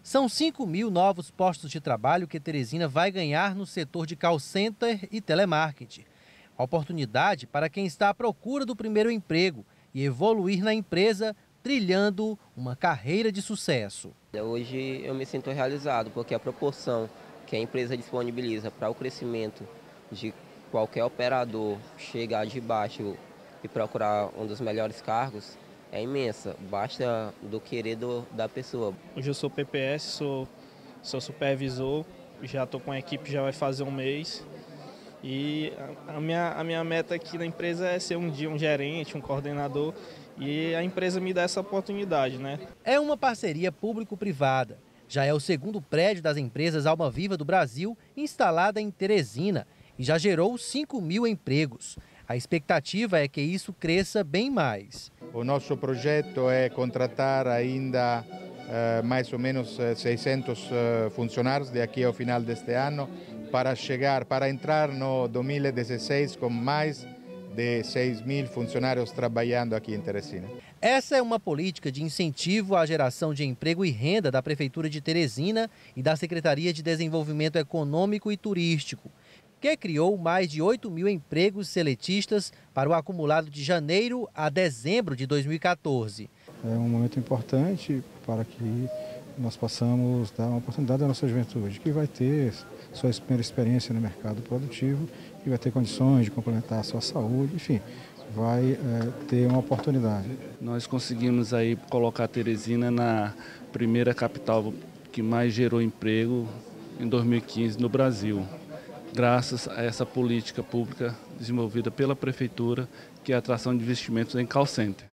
São 5.000 novos postos de trabalho que Teresina vai ganhar no setor de call center e telemarketing. Oportunidade para quem está à procura do primeiro emprego e evoluir na empresa, trilhando uma carreira de sucesso. Hoje eu me sinto realizado, porque a proporção que a empresa disponibiliza para o crescimento de qualquer operador chegar de baixo e procurar um dos melhores cargos é imensa, basta do querer da pessoa. Hoje eu sou PPS, sou supervisor, já estou com a equipe, já vai fazer um mês. E a minha meta aqui na empresa é ser um dia um gerente, um coordenador, e a empresa me dá essa oportunidade, né? É uma parceria público-privada. Já é o segundo prédio das empresas Alma Viva do Brasil instalada em Teresina e já gerou 5.000 empregos. A expectativa é que isso cresça bem mais. O nosso projeto é contratar ainda mais ou menos 600 funcionários daqui ao final deste ano para entrar no 2016 com mais de 6.000 funcionários trabalhando aqui em Teresina. Essa é uma política de incentivo à geração de emprego e renda da Prefeitura de Teresina e da Secretaria de Desenvolvimento Econômico e Turístico, que criou mais de 8.000 empregos seletistas para o acumulado de janeiro a dezembro de 2014. É um momento importante para que nós possamos dar uma oportunidade à nossa juventude, que vai ter sua primeira experiência no mercado produtivo e vai ter condições de complementar a sua saúde, enfim, vai ter uma oportunidade. Nós conseguimos aí colocar Teresina na primeira capital que mais gerou emprego em 2015 no Brasil, graças a essa política pública desenvolvida pela Prefeitura, que é a atração de investimentos em call center.